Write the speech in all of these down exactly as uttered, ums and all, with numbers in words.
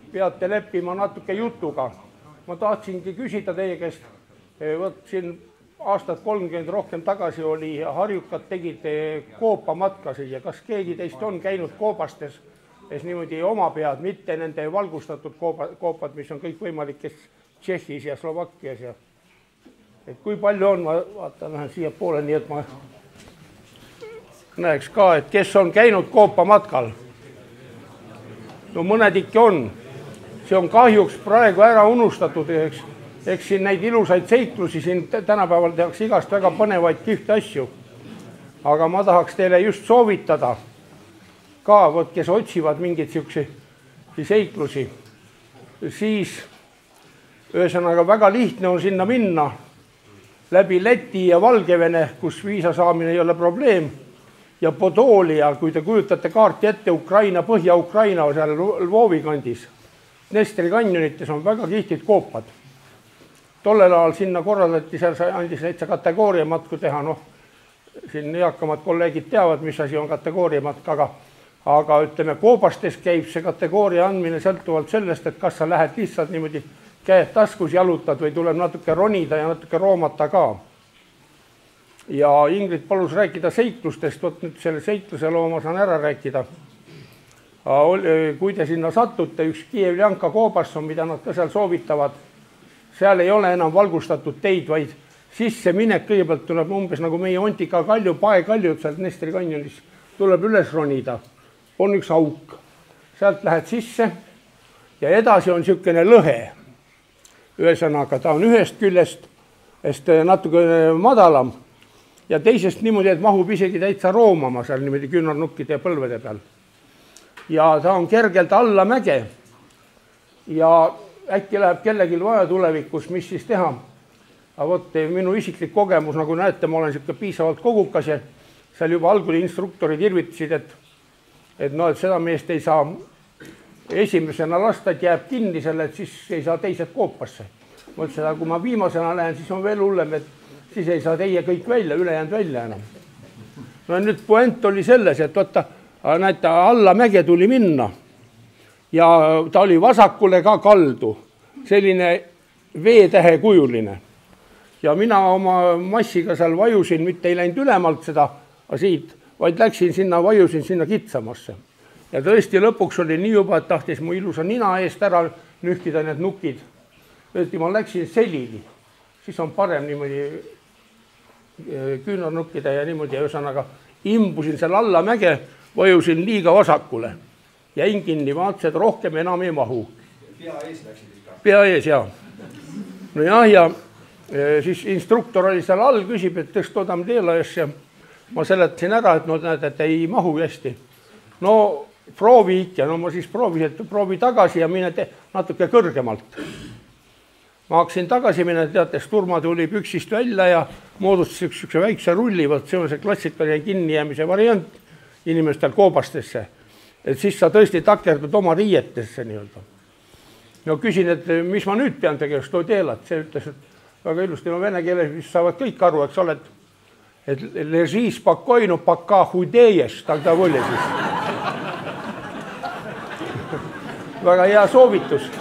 peate leppima natuke jutuga. Ma tahtsingi küsida teie käest, võt siin aastat kolmkümmend rohkem tagasi oli harjukad tegid koopamatkasid ja kas keegi teist on käinud koopastes, es niimoodi oma pead, mitte nende valgustatud koopad, mis on kõik võimalikes Tšehhis ja Slovakkias ja et kui palju on, ma vaatan lähen siia poole, nii et ma näeks ka, et kes on käinud koopamatkal. No mõned ikka on. See on kahjuks praegu ära unustatud, eks, eks siin neid ilusaid seiklusi siin tänapäeval tehakse igast väga põnevaid kihvte asju. Aga ma tahaks teile just soovitada ka, võt, kes otsivad mingeid siukse seiklusi, siis ühesõnaga väga lihtne on sinna minna läbi Läti ja Valgevene, kus viisa saamine ei ole probleem, ja Podolia, kui te kujutate kaarti ette Ukraina, Põhja-Ukraina seal Lvovi kandis, Dnestri kanjonites on väga kihtid koopad. Tollel ajal sinna korraldati, seal andis näiteks kategooria matku teha, noh, siin eakamad kolleegid teavad, mis asi on kategooria matk, aga, aga ütleme, koopastes käib see kategooria andmine sõltuvalt sellest, et kas sa lähed lihtsalt niimoodi käed taskus jalutad või tuleb natuke ronida ja natuke roomata ka. Ja Ingrid palus rääkida seiklustest, võt nüüd selle seikluse loo ma saan ära rääkida. Kui te sinna satute, üks Kiiev-Ljanka koobas on, mida nad ka seal soovitavad, seal ei ole enam valgustatud teid, vaid sisse minek kõigepealt tuleb umbes nagu meie Ontika kalju, paekaljud sealt Dnestri kanjonis, tuleb üles ronida. On üks auk, sealt lähed sisse ja edasi on niisugune lõhe. Ühesõnaga, ta on ühest küljest natuke madalam ja teisest niimoodi, et mahub isegi täitsa roomama seal niimoodi küünarnukkide ja põlvede peal. Ja ta on kergelt alla mäge ja äkki läheb kellelgi vaja tulevikus, mis siis teha. Aga võt, minu isiklik kogemus, nagu näete, ma olen siuke piisavalt kogukas ja seal juba algul instruktorid irvitasid, et, et, no, et seda meest ei saa esimesena lasta, et jääb kinni selle, et siis ei saa teised koopasse. Mõtlesin, et kui ma viimasena lähen, siis on veel hullem, et siis ei saa teie kõik välja, ülejäänud välja enam. No nüüd puent oli selles, et võtta, näete, alla mäge tuli minna ja ta oli vasakule ka kaldu, selline veetähe kujuline. Ja mina oma massiga seal vajusin, mitte ei läinud ülemalt seda siit, vaid läksin sinna, vajusin sinna kitsamasse. Ja tõesti lõpuks oli nii juba, et tahtis mu ilusa nina eest ära nühkida need nukid. Tõesti, ma läksin selili, siis on parem niimoodi küünarnukkide ja niimoodi, ühesõnaga imbusin seal alla mäge, vajusin liiga vasakule. Jäin kinni, vaatasin, et rohkem enam ei mahu. Pea ees läksid ikka? Pea ees, jah. No jah, ja siis instruktor oli seal all, küsib, et tõst odam teela ees ja ma seletasin ära, et no näed, et ei mahu hästi. No proovi ikka, no ma siis proovis, et proovi tagasi ja mine natuke kõrgemalt. Ma hakkasin tagasi minna, teate, Sturma tuli püksist välja ja moodustas üks, üks väikse rulli, võt see on see klassikaline kinnijäämise variant inimestel koobastesse. Et siis sa tõesti takerdud oma riietesse nii-öelda. No küsin, et mis ma nüüd pean tegema, što teelad? See ütles, et väga ilusti, no vene keeles, mis saavad kõik aru, eks ole, et, et leži spokojno, paka hudeješ, тогда võljesis. Väga hea soovitus.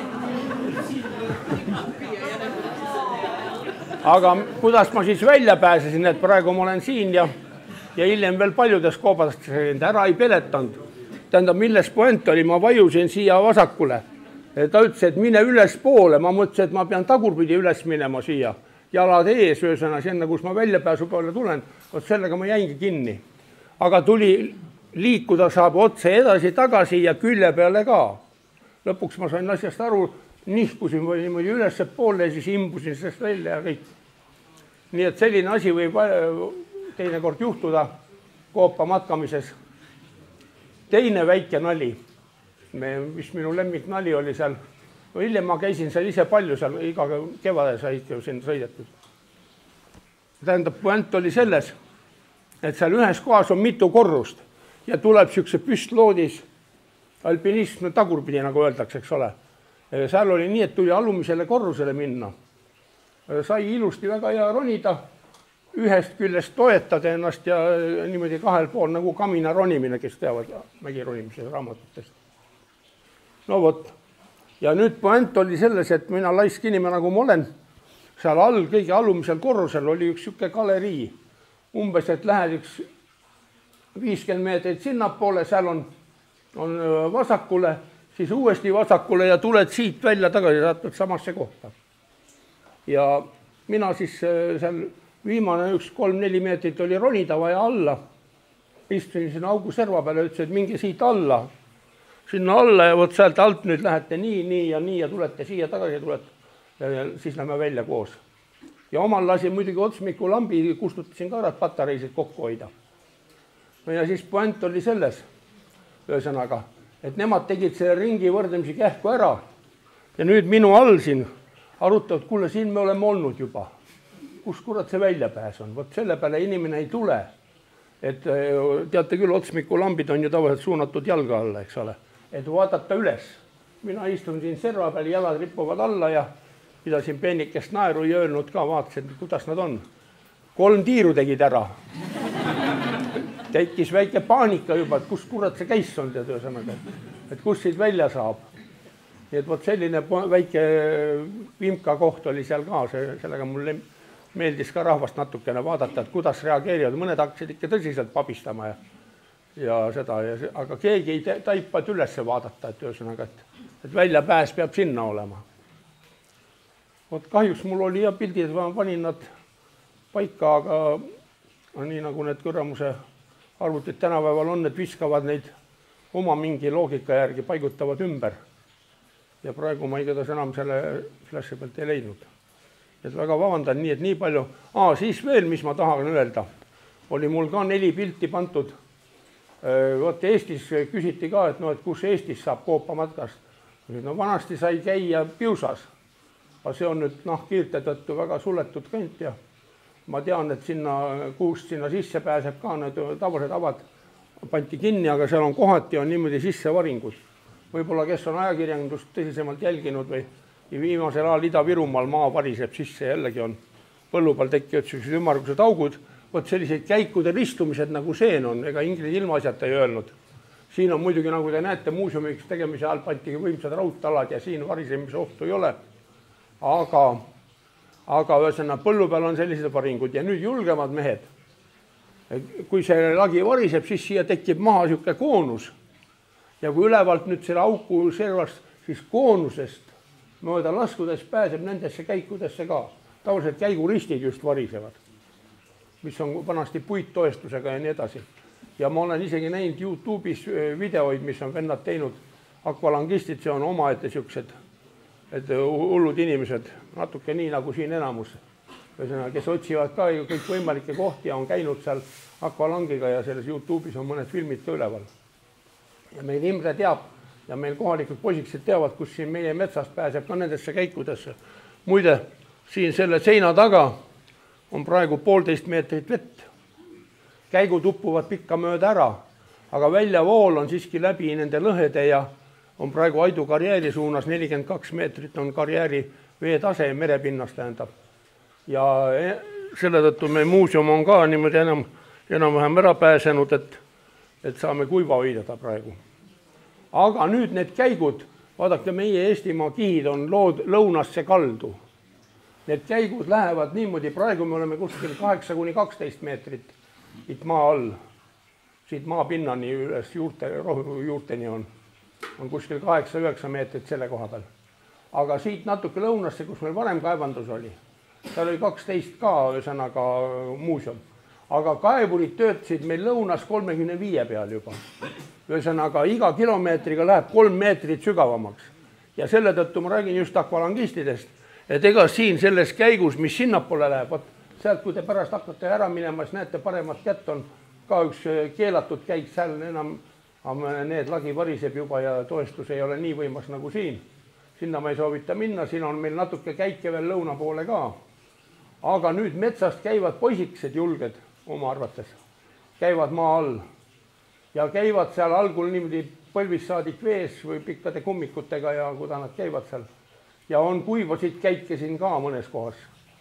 Aga kuidas ma siis välja pääsesin, et praegu ma olen siin ja, ja hiljem veel paljudes koobadest ära ei peletanud. Tähendab, milles puent oli, ma vajusin siia vasakule. Ta ütles, et mine üles poole, ma mõtlesin, et ma pean tagurpidi üles minema siia. Jalad ees, öösena, enne kus ma väljapääsu peale tulen, võt sellega ma jäingi kinni. Aga tuli liikuda saab otse edasi tagasi ja külje peale ka. Lõpuks ma sain asjast aru, nihkusin või niimoodi üles poole ja siis imbusin sellest välja ja kõik. Nii et selline asi võib teine kord juhtuda koopa matkamises. Teine väike nali, mis minu lemmik nali oli seal, hiljem ma käisin seal ise palju seal, iga kevade said ju siin sõidetud. Tähendab, puent oli selles, et seal ühes kohas on mitu korrust ja tuleb siukse püstloodis alpinism tagurpidi, nagu öeldakse, eks ole. Seal oli nii, et tuli alumisele korrusele minna. Sai ilusti väga hea ronida, ühest küljest toetada ennast ja niimoodi kahel pool nagu kamina ronimine, kes teavad mägi ronimise raamatutest. No vot, ja nüüd point oli selles, et mina laisk inimene, nagu ma olen, seal all, kõige alumisel korrusel oli üks siuke galerii. Umbes, et lähed üks viiskümmend meetrit sinnapoole, seal on, on vasakule, siis uuesti vasakule ja tuled siit välja tagasi, saatad samasse kohta. Ja mina siis seal viimane üks kolm-neli meetrit oli ronida vaja alla. Istusin sinna augu serva peale, ütlesin, et minge siit alla, sinna alla ja võt sealt alt nüüd lähete nii, nii ja nii ja tulete siia tagasi, tulete ja siis lähme välja koos. Ja omal lasin muidugi otsmiku lambi, kustutasin ka ära, et patareisid kokku hoida. No ja siis point oli selles, ühesõnaga, et nemad tegid selle ringi võrdlemisi kähku ära ja nüüd minu all siin arutavad, kuule, siin me oleme olnud juba. Kus kurat see väljapääs on? Võt selle peale inimene ei tule. Et teate küll, otsmiku lambid on ju tavaliselt suunatud jalga alla, eks ole. Et vaadata üles. Mina istun siin serva peal, jalad rippuvad alla ja pidasin peenikest naeru ja öelnud ka, vaatasin, kuidas nad on. Kolm tiiru tegid ära. Tekkis väike paanika juba, et kus kurat see käis on, tead ühesõnaga, et kus siit välja saab. Nii et võt selline väike vimka koht oli seal ka, sellega mulle meeldis ka rahvast natukene vaadata, et kuidas reageerivad. Mõned hakkasid ikka tõsiselt pabistama ja, ja seda, ja, aga keegi ei taipad üles vaadata, et ühesõnaga, et, et väljapääs peab sinna olema. Vot kahjuks mul oli ja pildid, ma panin nad paika, aga nii nagu need kõrramuse arvutid tänapäeval on, et viskavad neid oma mingi loogika järgi, paigutavad ümber. Ja praegu ma igatahes enam selle flashi pealt ei leidnud. Et väga vabandan, nii et nii palju. Aa, siis veel, mis ma tahan öelda, oli mul ka neli pilti pantud. Võt Eestis küsiti ka, et no, et kus Eestis saab koopamatkast. No vanasti sai käia Piusas. Aga see on nüüd noh, kiirte tõttu väga suletud kõnt ja ma tean, et sinna kuust sinna sisse pääseb ka, need tavalised avad panti kinni, aga seal on kohati on niimoodi sissevaringud. Võib-olla, kes on ajakirjandust tõsisemalt jälginud või viimasel ajal Ida-Virumaal maa variseb sisse, jällegi on põllu peal tekkivad sellised ümmargused augud. Võt sellised käikude ristumised nagu seen on, ega Ingrid ilmaasjata ei öelnud. Siin on muidugi, nagu te näete, muuseumiks tegemise ajal pantigi võimsad raudtalad ja siin varisemise ohtu ei ole. Aga, aga ühesõnaga põllu peal on sellised varingud ja nüüd julgemad mehed. Kui see lagi variseb, siis siia tekib maha siuke koonus. Ja kui ülevalt nüüd selle auku servast, siis koonusest mööda laskudes pääseb nendesse käikudesse ka. Tavaliselt käiguristid just varisevad, mis on vanasti puittoestusega ja nii edasi. Ja ma olen isegi näinud YouTube'is videoid, mis on vennad teinud. Akvalangistid, see on omaette siuksed, et hullud inimesed, natuke nii nagu siin enamus, kes otsivad ka ju kõik võimalikke kohti ja on käinud seal akvalangiga ja selles YouTube'is on mõned filmid ka üleval. Ja meil Imre teab ja meil kohalikud poisikesed teavad, kus siin meie metsast pääseb ka nendesse käikudesse. Muide, siin selle seina taga on praegu poolteist meetrit vett. Käigud uppuvad pikka mööda ära, aga väljavool on siiski läbi nende lõhede ja on praegu Aidu karjääri suunas nelikümmend kaks meetrit on karjääri veetase merepinnast tähendab. Ja selle tõttu meie muuseum on ka niimoodi enam, enam vähem ära pääsenud, et, et saame kuiva hoida ta praegu. Aga nüüd need käigud, vaadake, meie Eestimaa kihid on lood lõunasse kaldu. Need käigud lähevad niimoodi, praegu me oleme kuskil kaheksa kuni kaksteist meetrit it maa all. Siit maa pinnani üles juurte, rohu juurteni on. on kuskil kaheksa üheksa meetrit selle koha peal. Aga siit natuke lõunasse, kus meil varem kaevandus oli, seal oli kaksteist ka ühesõnaga muuseum. Aga kaevurid töötasid meil lõunas kolmekümne viie peal juba. Ühesõnaga iga kilomeetriga läheb kolm meetrit sügavamaks. Ja selle tõttu ma räägin just akvalangistidest, et ega siin selles käigus, mis sinnapoole läheb, sealt kui te pärast hakkate ära minema, siis näete paremat kätt on ka üks keelatud käik, seal enam need lagi variseb juba ja toestus ei ole nii võimas nagu siin. Sinna ma ei soovita minna, siin on meil natuke käike veel lõuna poole ka. Aga nüüd metsast käivad poisikesed julged oma arvates. Käivad maa all ja käivad seal algul niimoodi põlvis saadik vees või pikkade kummikutega ja kuda nad käivad seal. Ja on kuivasid käike siin ka mõnes kohas.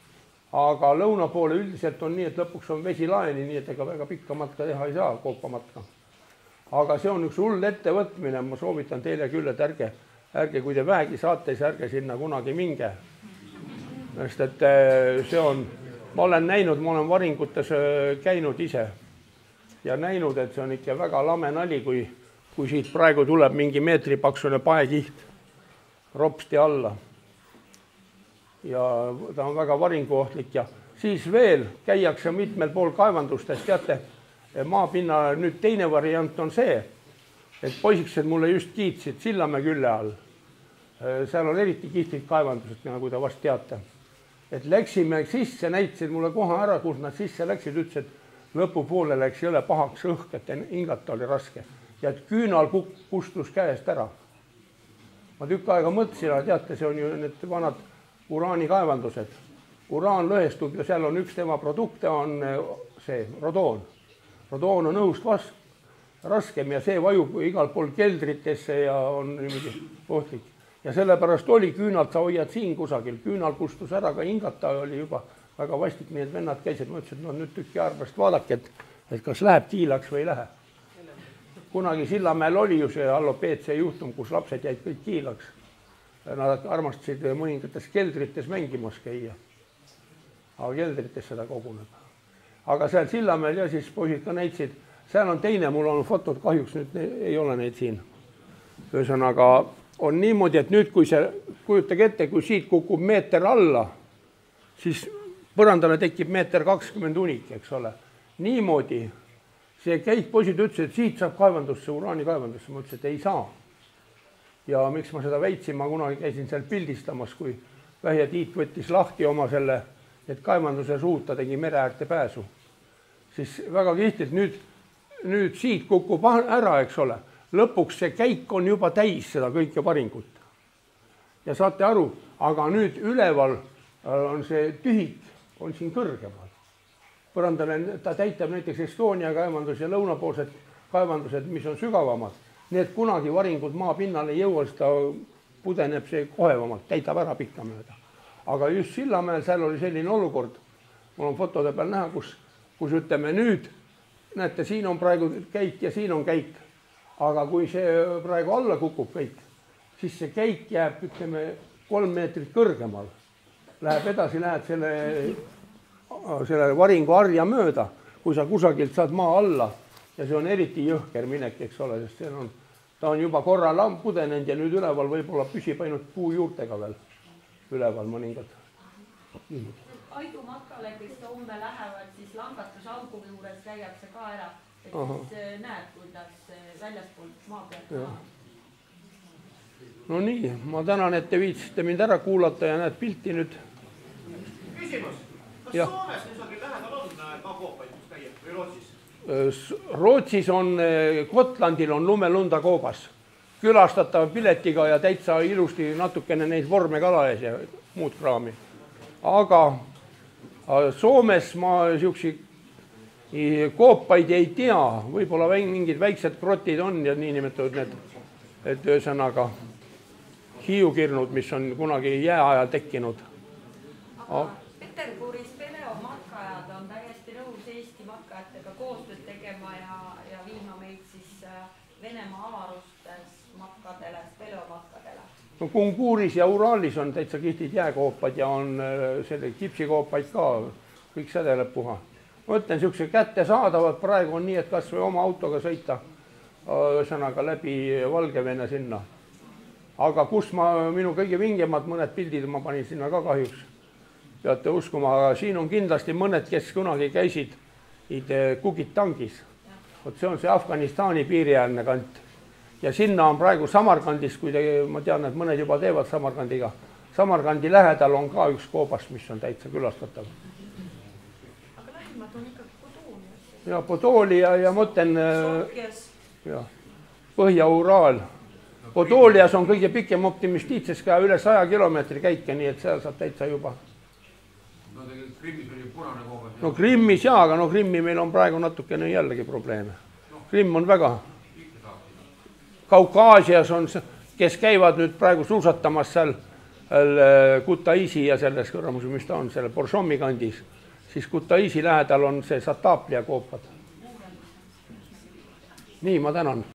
Aga lõuna poole üldiselt on nii, et lõpuks on vesi laeni, nii et ega väga pikka matka teha ei saa, koopamatka. Aga see on üks hull ettevõtmine, ma soovitan teile küll, et ärge, ärge, kui te vähegi saate, siis ärge sinna kunagi minge. Sest et see on, ma olen näinud, ma olen varingutes käinud ise ja näinud, et see on ikka väga lame nali, kui, kui siit praegu tuleb mingi meetripaksune paekiht ropsti alla. Ja ta on väga varinguohtlik ja siis veel käiakse mitmel pool kaevandustes, teate, maapinna nüüd teine variant on see, et poisikesed mulle just kiitsid Sillamäe külle all. Seal on eriti kihvtid kaevandused, nagu te vast teate. Et läksime sisse, näitasid mulle koha ära, kus nad sisse läksid, ütles, et lõpupoole läks jõle pahaks õhk, et hingata oli raske. Ja et küünal kustus käest ära. Ma tükk aega mõtlesin, aga teate, see on ju need vanad uraanikaevandused. Uraan lõhestub ja seal on üks tema produkte, on see rodoon. Rodoon on õhust vast raskem ja see vajub igal pool keldritesse ja on niimoodi ohtlik. Ja sellepärast oli küünalt, sa hoiad siin kusagil, küünal kustus ära, ka hingata oli juba väga vastik, nii et vennad käisid, ma ütlesin, et no nüüd tükki arvest vaadake, et, et kas läheb kiilaks või ei lähe. Kunagi Sillamäel oli ju see allopeetse juhtum, kus lapsed jäid kõik kiilaks. Nad armastasid mõningates keldrites mängimas käia. Aga keldrites seda koguneb. Aga seal Sillamäel ja siis poisid ka näitsid, seal on teine, mul on fotod, kahjuks nüüd ei ole neid siin. Ühesõnaga on niimoodi, et nüüd, kui see, kujutage ette, kui siit kukub meeter alla, siis põrandale tekib meeter kakskümmend unik, eks ole. Niimoodi see käik, poisid ütlesid, et siit saab kaevandusse, uraani kaevandusse, ma ütlesin, et ei saa. Ja miks ma seda väitsin, ma kunagi käisin seal pildistamas, kui Vähja Tiit võttis lahti oma selle, et kaevanduse suuta tegi mere äärte pääsu. Siis väga kihtilt nüüd, nüüd siit kukub ära, eks ole. Lõpuks see käik on juba täis seda kõike varingut. Ja saate aru, aga nüüd üleval on see tühik, on siin kõrgemal. Põrandale ta täitab näiteks Estonia kaevandus ja lõunapoolsed kaevandused, mis on sügavamad. Need kunagi varingud maa pinnale ei jõua, ta pudeneb see kohevamalt, täitab ära pikka mööda. Aga just Sillamäel seal oli selline olukord, mul on fotode peal näha, kus, kus ütleme nüüd, näete, siin on praegu käik ja siin on käik. Aga kui see praegu alla kukub kõik, siis see käik jääb, ütleme, kolm meetrit kõrgemal. Läheb edasi, lähed selle, selle varingu arja mööda, kui sa kusagilt saad maa alla ja see on eriti jõhker minek, eks ole, sest see on, ta on juba korra pudenenud ja nüüd üleval võib-olla püsib ainult puu juurtega veel üleval mõningad. Aidu matkale, kes homme lähevad, siis langatusaugu juures käiakse ka ära. Et siis näed, kuidas väljaspoolt maa pealt maa. No nii, ma tänan, et te viitsite mind ära kuulata ja näed pilti nüüd. Küsimus, kas ja. Soomes kusagil lähedal on ka koopaid, kus käia või Rootsis? Rootsis on, Gotlandil on lumelunda koobas. Külastatav piletiga ja täitsa ilusti natukene neid vorme kala ees ja muud kraami. Aga Soomes ma siuksi koopaid ei tea, võib-olla mingid väiksed krotid on ja nii nimetatud need, et ühesõnaga hiiukirnud, mis on kunagi jääajal tekkinud. Aga Peterburis peleomatkajad on täiesti nõus Eesti matkajatega koostööd tegema ja, ja viima meid siis Venemaa avarustes matkadele, peleomatkadele. No Kunguuris ja Uraalis on täitsa kihtid jääkoopad ja on selle kipsikoopaid ka, kõik sädeleb puha. Ma ütlen, siukse kätte saadavad praegu on nii, et kas või oma autoga sõita ühesõnaga läbi Valgevene sinna. Aga kus ma, minu kõige vingemad mõned pildid ma panin sinna ka kahjuks. Peate uskuma, aga siin on kindlasti mõned, kes kunagi käisid Kugitangis. Vot see on see Afganistani piiriäärne kant. Ja sinna on praegu Samarkandis, kui te, ma tean, et mõned juba teevad Samarkandiga. Samarkandi lähedal on ka üks koobas, mis on täitsa külastatav. Ja Podoolia ja mõtlen ja, Põhja-Uraal. Podoolias on kõige pikem optimistiitses ka üle saja kilomeetri käike, nii et seal saab täitsa juba. No tegelikult Krimmis oli punane koobas. No Krimmis jaa, aga no Krimmi meil on praegu natukene jällegi probleeme. Krimm on väga. Kaukaasias on, kes käivad nüüd praegu suusatamas seal Kutaisi ja selles kõrramus, mis ta on, selle Boršomi kandis. Siis Kutaisi lähedal on see Sataplia koopad. Nii, ma tänan.